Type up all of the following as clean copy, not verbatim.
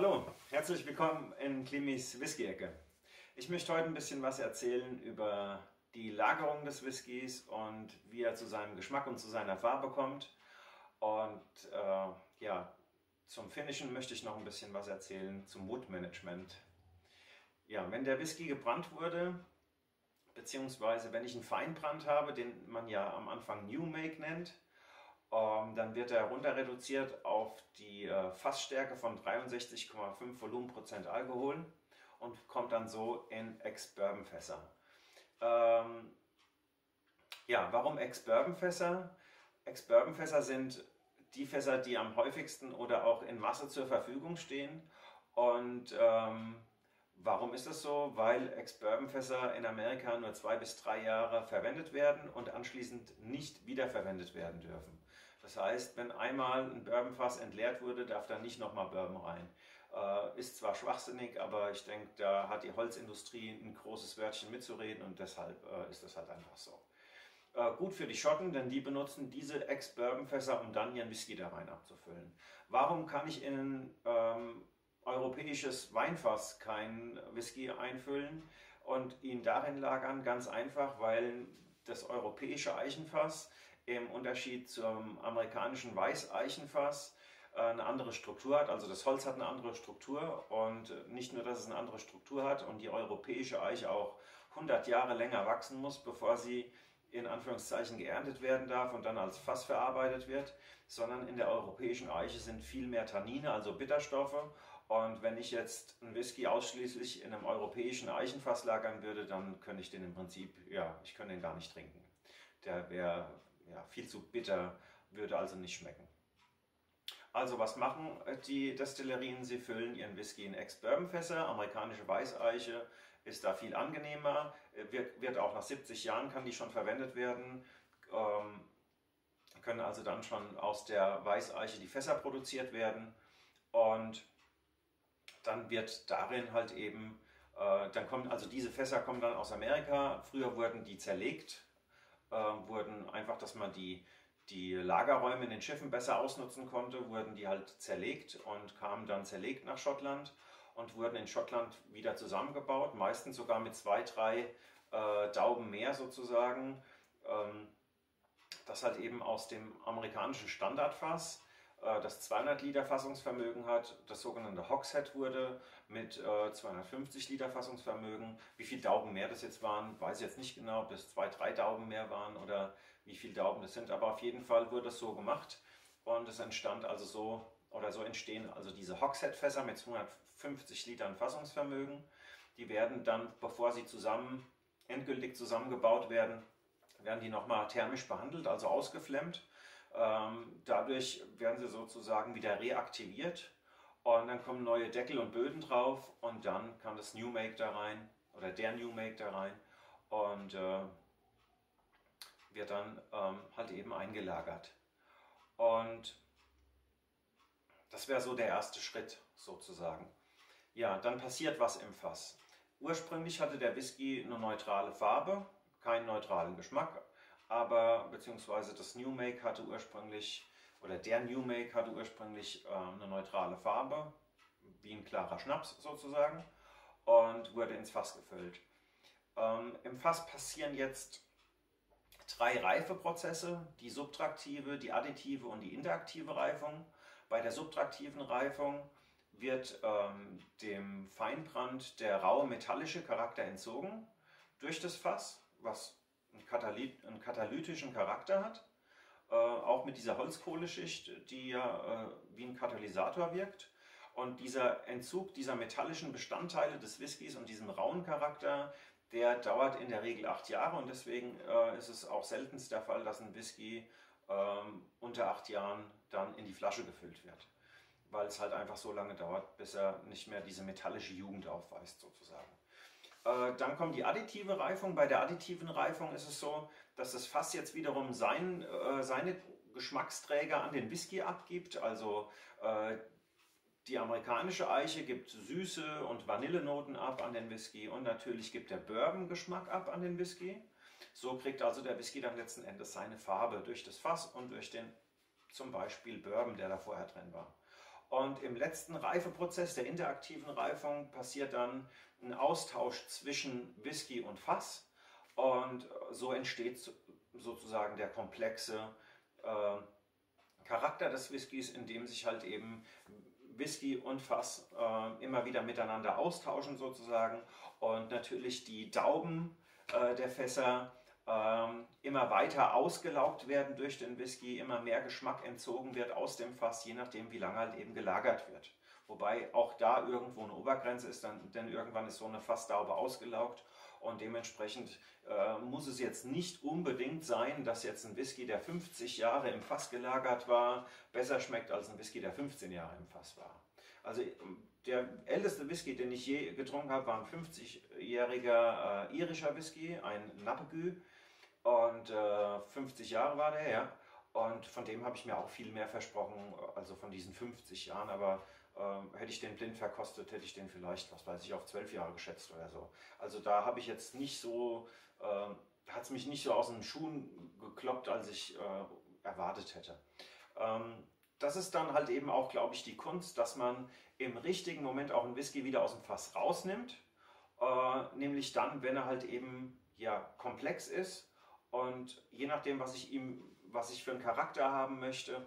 Hallo, herzlich willkommen in Klimis Whisky-Ecke. Ich möchte heute ein bisschen was erzählen über die Lagerung des Whiskys und wie er zu seinem Geschmack und zu seiner Farbe kommt. Und ja, zum Finishen möchte ich noch ein bisschen was erzählen zum Wood-Management. Ja, wenn der Whisky gebrannt wurde, beziehungsweise wenn ich einen Feinbrand habe, den man ja am Anfang New Make nennt, dann wird er runter reduziert auf die Fassstärke von 63,5 Volumenprozent Alkohol und kommt dann so in Ex-Bourbon-Fässer. Ja, warum Ex-Bourbon-Fässer? Ex-Bourbon-Fässer sind die Fässer, die am häufigsten oder auch in Masse zur Verfügung stehen. Und warum ist das so? Weil Ex-Bourbon-Fässer in Amerika nur 2 bis 3 Jahre verwendet werden und anschließend nicht wiederverwendet werden dürfen. Das heißt, wenn einmal ein Bourbonfass entleert wurde, darf da nicht nochmal Bourbon rein. Ist zwar schwachsinnig, aber ich denke, da hat die Holzindustrie ein großes Wörtchen mitzureden und deshalb ist das halt einfach so. Gut für die Schotten, denn die benutzen diese Ex-Bourbon-Fässer, um dann ihren Whisky da rein abzufüllen. Warum kann ich in europäisches Weinfass keinen Whisky einfüllen und ihn darin lagern? Ganz einfach, weil das europäische Eichenfass im Unterschied zum amerikanischen Weißeichenfass eine andere Struktur hat. Also das Holz hat eine andere Struktur und nicht nur, dass es eine andere Struktur hat und die europäische Eiche auch 100 Jahre länger wachsen muss, bevor sie in Anführungszeichen geerntet werden darf und dann als Fass verarbeitet wird, sondern in der europäischen Eiche sind viel mehr Tannine, also Bitterstoffe. Und wenn ich jetzt einen Whisky ausschließlich in einem europäischen Eichenfass lagern würde, dann könnte ich den im Prinzip, ja, ich könnte den gar nicht trinken. Der wäre viel zu bitter, würde also nicht schmecken. Also was machen die Destillerien? Sie füllen ihren Whisky in Ex-Bourbon-Fässer. Amerikanische Weißeiche ist da viel angenehmer, wird auch nach 70 Jahren kann die schon verwendet werden, können also dann schon aus der Weißeiche die Fässer produziert werden und dann wird darin halt eben, dann kommen, also diese Fässer kommen dann aus Amerika, früher wurden die zerlegt, wurden einfach, dass man die Lagerräume in den Schiffen besser ausnutzen konnte, wurden die halt zerlegt und kamen dann zerlegt nach Schottland und wurden in Schottland wieder zusammengebaut, meistens sogar mit 2, 3 Dauben mehr sozusagen. Das halt eben aus dem amerikanischen Standardfass, das 200 Liter Fassungsvermögen hat, das sogenannte Hogshead wurde mit 250 Liter Fassungsvermögen. Wie viele Dauben mehr das jetzt waren, weiß ich jetzt nicht genau, ob das 2, 3 Dauben mehr waren oder wie viele Dauben das sind, aber auf jeden Fall wurde das so gemacht und es entstand also so, oder so entstehen also diese Hogshead-Fässer mit 250 Litern Fassungsvermögen. Die werden dann, bevor sie endgültig zusammengebaut werden, werden die nochmal thermisch behandelt, also ausgeflemmt. Dadurch werden sie sozusagen wieder reaktiviert und dann kommen neue Deckel und Böden drauf und dann kann das New Make da rein oder der New Make da rein und wird dann halt eben eingelagert. Und das wäre so der erste Schritt sozusagen. Ja, dann passiert was im Fass. Ursprünglich hatte der Whisky eine neutrale Farbe, keinen neutralen Geschmack, aber beziehungsweise das New Make hatte ursprünglich, oder der New Make hatte ursprünglich eine neutrale Farbe, wie ein klarer Schnaps sozusagen, und wurde ins Fass gefüllt. Im Fass passieren jetzt 3 Reifeprozesse, die subtraktive, die additive und die interaktive Reifung. Bei der subtraktiven Reifung wird dem Feinbrand der raue metallische Charakter entzogen durch das Fass, was einen katalytischen Charakter hat, auch mit dieser Holzkohleschicht, die ja wie ein Katalysator wirkt. Und dieser Entzug dieser metallischen Bestandteile des Whiskys und diesem rauen Charakter, der dauert in der Regel 8 Jahre und deswegen ist es auch seltenst der Fall, dass ein Whisky unter 8 Jahren dann in die Flasche gefüllt wird, weil es halt einfach so lange dauert, bis er nicht mehr diese metallische Jugend aufweist sozusagen. Dann kommt die additive Reifung. Bei der additiven Reifung ist es so, dass das Fass jetzt wiederum seine Geschmacksträger an den Whisky abgibt. Also die amerikanische Eiche gibt Süße und Vanillenoten ab an den Whisky und natürlich gibt der Bourbon Geschmack ab an den Whisky. So kriegt also der Whisky dann letzten Endes seine Farbe durch das Fass und durch den zum Beispiel Bourbon, der da vorher drin war. Und im letzten Reifeprozess der interaktiven Reifung passiert dann ein Austausch zwischen Whisky und Fass und so entsteht sozusagen der komplexe Charakter des Whiskys, in dem sich halt eben Whisky und Fass immer wieder miteinander austauschen sozusagen und natürlich die Dauben der Fässer immer weiter ausgelaugt werden durch den Whisky, immer mehr Geschmack entzogen wird aus dem Fass, je nachdem wie lange halt eben gelagert wird. Wobei auch da irgendwo eine Obergrenze ist, denn irgendwann ist so eine Fassdaube ausgelaugt und dementsprechend muss es jetzt nicht unbedingt sein, dass jetzt ein Whisky, der 50 Jahre im Fass gelagert war, besser schmeckt als ein Whisky, der 15 Jahre im Fass war. Also der älteste Whisky, den ich je getrunken habe, war ein 50-jähriger irischer Whisky, ein Napegü. Und 50 Jahre war der, ja. Und von dem habe ich mir auch viel mehr versprochen, also von diesen 50 Jahren. Aber hätte ich den blind verkostet, hätte ich den vielleicht, was weiß ich, auf 12 Jahre geschätzt oder so. Also da habe ich jetzt nicht so, hat es mich nicht so aus den Schuhen gekloppt, als ich erwartet hätte. Das ist dann halt eben auch, glaube ich, die Kunst, dass man im richtigen Moment auch einen Whisky wieder aus dem Fass rausnimmt. Nämlich dann, wenn er halt eben ja, komplex ist. Und je nachdem, was ich für einen Charakter haben möchte,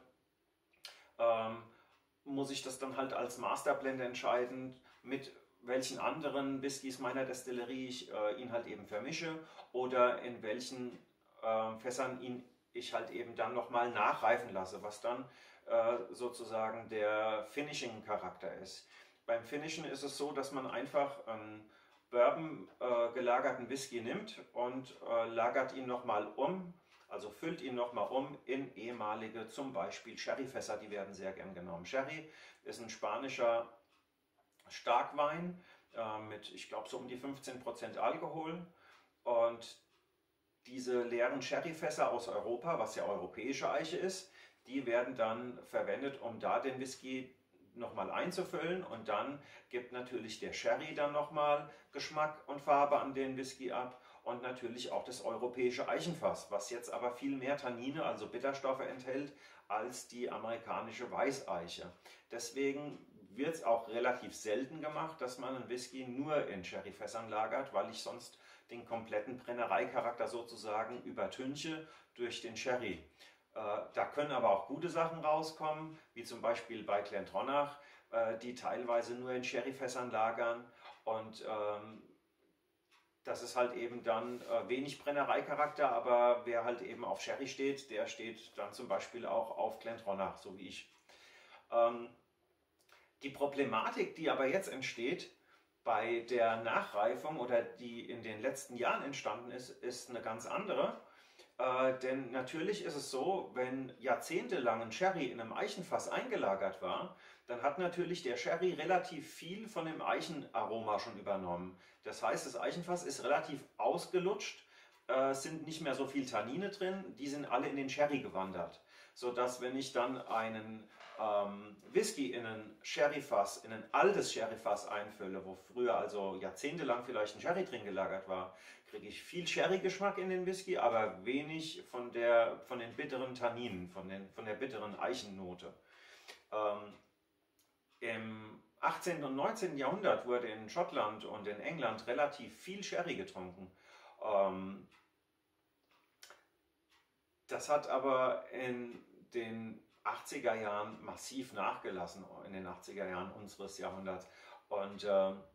muss ich das dann halt als Masterblend entscheiden, mit welchen anderen Whiskys meiner Destillerie ich ihn halt eben vermische oder in welchen Fässern ich halt eben dann nochmal nachreifen lasse, was dann sozusagen der Finishing-Charakter ist. Beim Finishen ist es so, dass man einfach einen Bourbon gelagerten Whisky nimmt und lagert ihn nochmal um, also füllt ihn nochmal um in ehemalige, zum Beispiel Sherryfässer, die werden sehr gern genommen. Sherry ist ein spanischer Starkwein mit, ich glaube, so um die 15% Alkohol und diese leeren Sherryfässer aus Europa, was ja europäische Eiche ist, die werden dann verwendet, um da den Whisky nochmal einzufüllen und dann gibt natürlich der Sherry dann nochmal Geschmack und Farbe an den Whisky ab und natürlich auch das europäische Eichenfass, was jetzt aber viel mehr Tannine, also Bitterstoffe enthält, als die amerikanische Weißeiche. Deswegen wird es auch relativ selten gemacht, dass man einen Whisky nur in Sherryfässern lagert, weil ich sonst den kompletten Brennereicharakter sozusagen übertünche durch den Sherry. Da können aber auch gute Sachen rauskommen, wie zum Beispiel bei Glentronach, die teilweise nur in Sherryfässern lagern und das ist halt eben dann wenig Brennereicharakter, aber wer halt eben auf Sherry steht, der steht dann zum Beispiel auch auf Glentronach, so wie ich. Die Problematik, die aber jetzt entsteht bei der Nachreifung oder die in den letzten Jahren entstanden ist, ist eine ganz andere. Denn natürlich ist es so, wenn jahrzehntelang ein Sherry in einem Eichenfass eingelagert war, dann hat natürlich der Sherry relativ viel von dem Eichenaroma schon übernommen. Das heißt, das Eichenfass ist relativ ausgelutscht, sind nicht mehr so viel Tannine drin, die sind alle in den Sherry gewandert. Sodass, wenn ich dann einen Whisky in ein Sherryfass, in ein altes Sherryfass einfülle, wo früher also jahrzehntelang vielleicht ein Sherry drin gelagert war, kriege ich viel Sherry-Geschmack in den Whisky, aber wenig von den bitteren Tanninen, von der bitteren Eichennote. Im 18. und 19. Jahrhundert wurde in Schottland und in England relativ viel Sherry getrunken. Das hat aber in den 80er Jahren massiv nachgelassen, in den 80er Jahren unseres Jahrhunderts. Und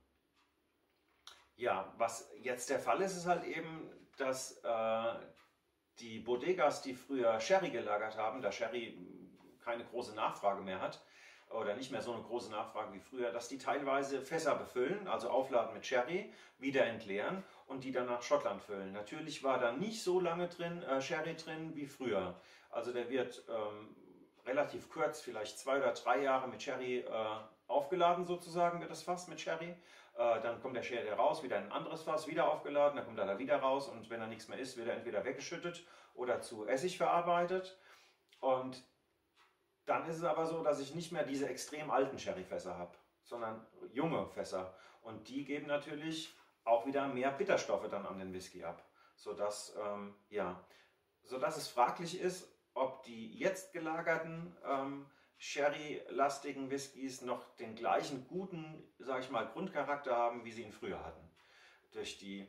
ja, was jetzt der Fall ist, ist halt eben, dass die Bodegas, die früher Sherry gelagert haben, da Sherry keine große Nachfrage mehr hat, oder nicht mehr so eine große Nachfrage wie früher, dass die teilweise Fässer befüllen, also aufladen mit Sherry, wieder entleeren und die dann nach Schottland füllen. Natürlich war da nicht so lange drin, Sherry drin wie früher. Also der wird relativ kurz, vielleicht 2 oder 3 Jahre mit Sherry aufgeladen sozusagen, wird das Fass mit Sherry. Dann kommt der Sherry raus, wieder in ein anderes Fass, wieder aufgeladen, dann kommt er da wieder raus und wenn er nichts mehr ist, wird er entweder weggeschüttet oder zu Essig verarbeitet. Und dann ist es aber so, dass ich nicht mehr diese extrem alten Sherryfässer habe, sondern junge Fässer. Und die geben natürlich auch wieder mehr Bitterstoffe dann an den Whisky ab. Sodass es fraglich ist, ob die jetzt gelagerten Sherry-lastigen Whiskys noch den gleichen guten, sage ich mal, Grundcharakter haben, wie sie ihn früher hatten. Durch die,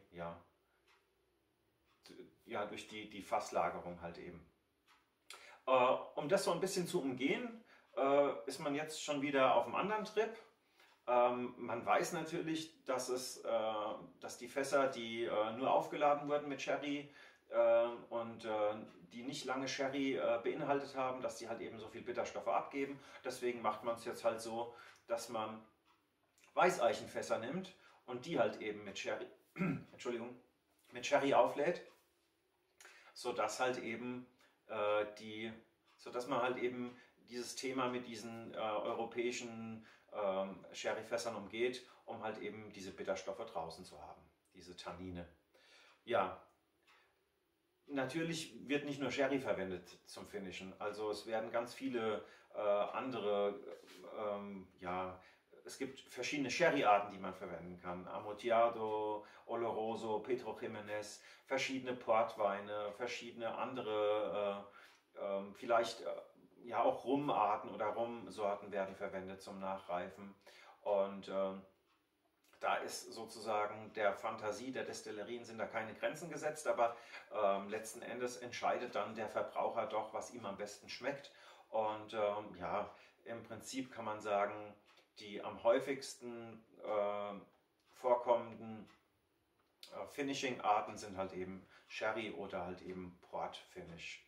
durch die Fasslagerung halt eben. Um das so ein bisschen zu umgehen, ist man jetzt schon wieder auf einem anderen Trip. Man weiß natürlich, dass die Fässer, die nur aufgeladen wurden mit Sherry und die nicht lange Sherry beinhaltet haben, dass die halt eben so viel Bitterstoffe abgeben. Deswegen macht man es jetzt halt so, dass man Weißeichenfässer nimmt und die halt eben mit Sherry, Entschuldigung, mit Sherry auflädt, sodass halt eben sodass man halt eben dieses Thema mit diesen europäischen Sherryfässern umgeht, um halt eben diese Bitterstoffe draußen zu haben, diese Tannine. Ja, natürlich wird nicht nur Sherry verwendet zum Finishen, also es werden ganz viele andere, es gibt verschiedene Sherry-Arten, die man verwenden kann. Amontillado, Oloroso, Pedro Ximénez, verschiedene Portweine, verschiedene andere, vielleicht auch Rumarten oder Rumsorten werden verwendet zum Nachreifen. Und da ist sozusagen der Fantasie der Destillerien sind da keine Grenzen gesetzt, aber letzten Endes entscheidet dann der Verbraucher doch, was ihm am besten schmeckt. Und im Prinzip kann man sagen, die am häufigsten vorkommenden Finishing-Arten sind halt eben Sherry oder halt eben Port-Finish.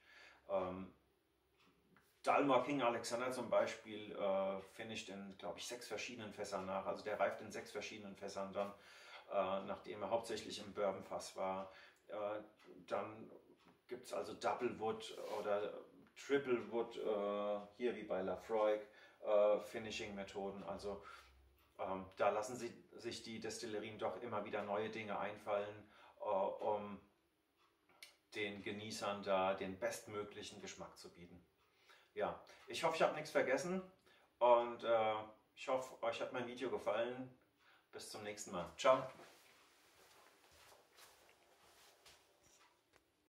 Dalmor King Alexander zum Beispiel finisht in, glaube ich, 6 verschiedenen Fässern nach. Also der reift in 6 verschiedenen Fässern dann, nachdem er hauptsächlich im Bourbonfass war. Dann gibt es also Double Wood oder Triple Wood, hier wie bei Lafroig, Finishing-Methoden. Also da lassen sich die Destillerien doch immer wieder neue Dinge einfallen, um den Genießern da den bestmöglichen Geschmack zu bieten. Ja, ich hoffe, ich habe nichts vergessen und ich hoffe, euch hat mein Video gefallen. Bis zum nächsten Mal. Ciao.